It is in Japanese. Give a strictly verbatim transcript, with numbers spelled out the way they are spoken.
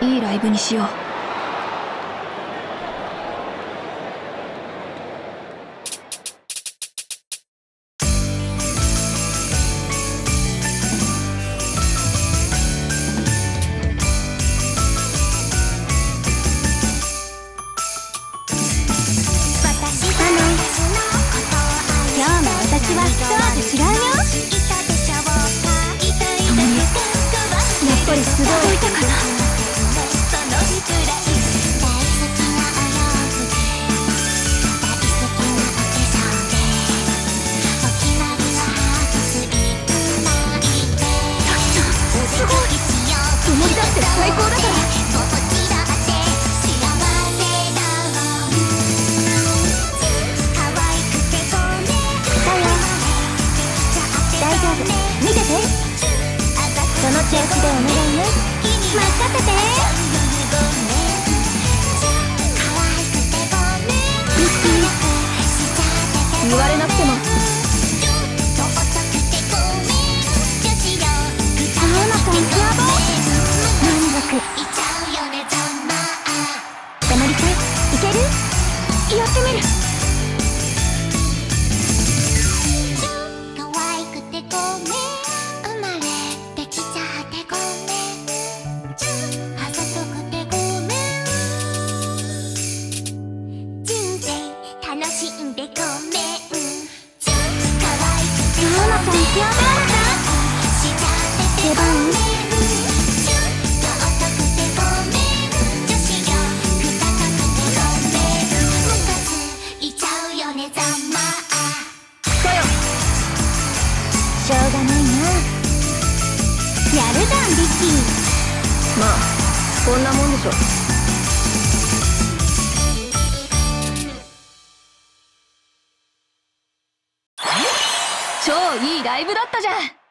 いいライブにしよう。 私は一味違うよ。やっぱりすごいいたかな。すごい。思い出して最高だから。見てて。その調子でお願いね。任せて。ミッキー、言われなくても。青山さんブラボー。満足。たまりちゃんいける？やってみる。出番？しょうがないな。やるじゃんリッキー。 まあこんなもんでしょ。超いいライブだったじゃん。